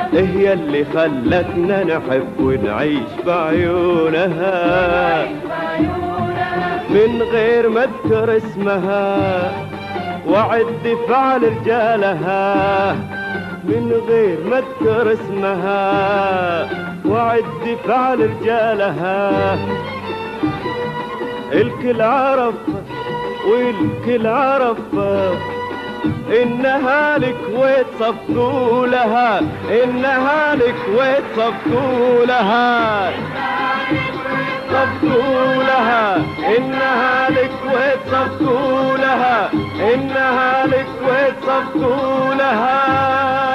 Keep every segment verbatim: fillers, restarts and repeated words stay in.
هي اللي خلتنا نحب ونعيش بعيونها من غير ما اذكر اسمها وعد فعل رجالها، من غير ما اذكر اسمها وعد فعل رجالها. الكل عرف والكل عرف إنها الكويت صفقوا لها، إنها الكويت صفقوا لها، صفقوا لها، إنها الكويت صفقوا لها، إنها الكويت صفقوا لها.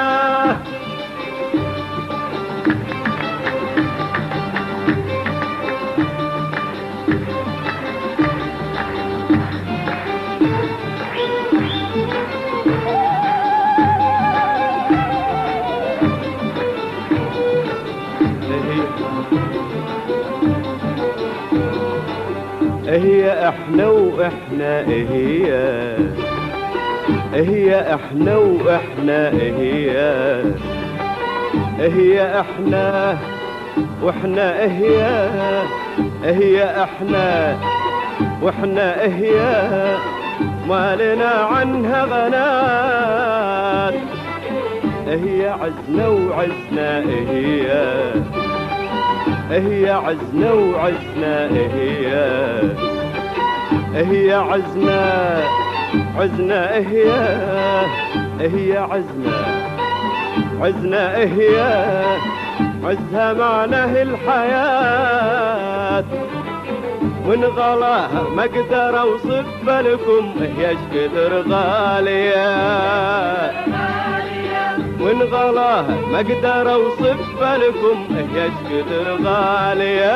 هي احنا واحنا هي هي احنا واحنا هي هي احنا واحنا هي هي احنا واحنا هي ما لنا عنها غنات. هي عزنا وعزنا هي هي عزنا وعزنا هي هي عزنا عزنا هي هي عزنا عزنا هي عزها معناه الحياة. وإن غلاها ما اقدر اوصف لكم هي ايش قدر غالية، وإن غلاها ما اقدر اوصف لكم هي ايش قدر غالية.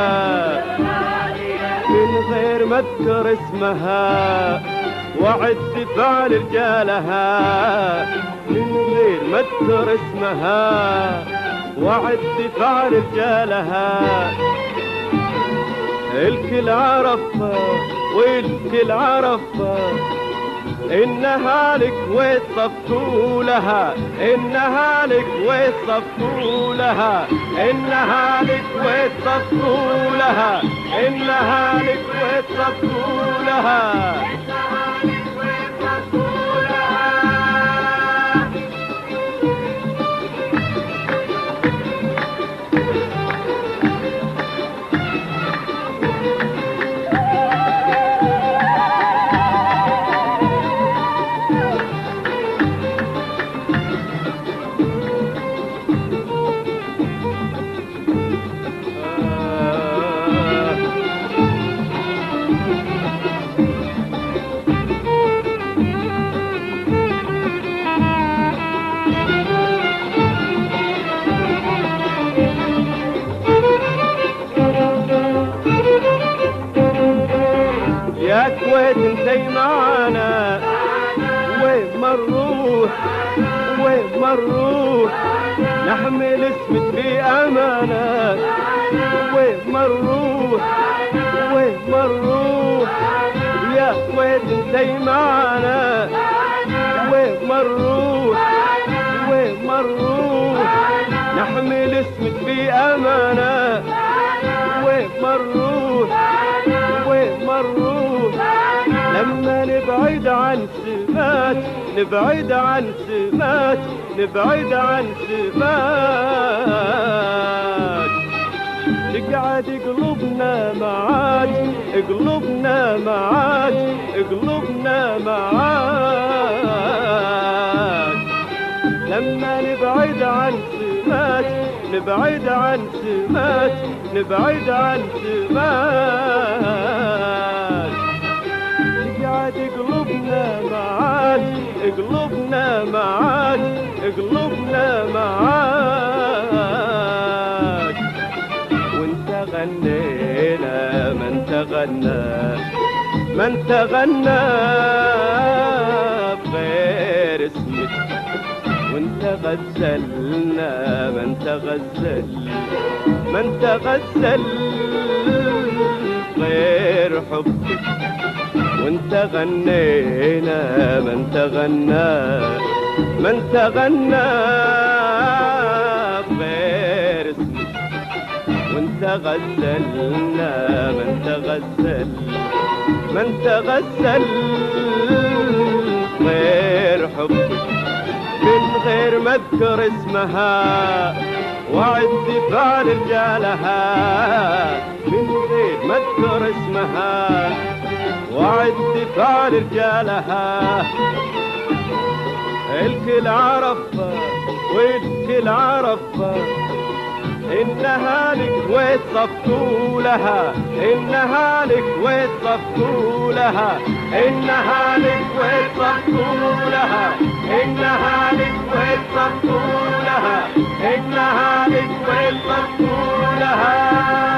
من غير ما اذكر اسمها وعد فعل رجالها، من غير ما اذكر اسمها وعد فعل رجالها. الكل عرف والكل عرف إنها الكويت صفقوا لها، إنها الكويت صفقوا لها، إنها الكويت صفقوا لها، إنها الكويت صفقوا لها. يا كويت انتي معانا وين ما نروح وين ما نروح نحمل اسمك في امانة. وين ما نروح وين ما نروح يا كويت انتي معانا. وين ما نروح وين ما نروح نحمل اسمك في امانة. وين ما نروح وين ما نروح لما نبعد عن سمات، نبعد عن سمات، نبعد عن سمات. تقعد قلوبنا معاك، قلوبنا معاك، قلوبنا معاك. لما نبعد عن سمات، نبعد عن سمات، نبعد عن سمات. تقعد قلوبنا معاك، قلوبنا معاك، قلوبنا معاك. وانت غنينا ما انت غنى، ما انت غنى بغير اسمك. وانت غزلنا ما انت غزل، ما انت غزل غير حبك. وانت غنينا ما انت غنى، ما انت غنى تغسلنا من تغسل من تغسل غير حبك من غير ما اذكر اسمها وعد دفاع رجالها من غير ما اذكر اسمها وعد دفاع رجالها الكل عرفها والكل عرفها إنها لك وتصفوا لها إنها لك وتصفوا لها إنها لك وتصفوا لها إنها لك وتصفوا لها إنها لك وتصفوا لها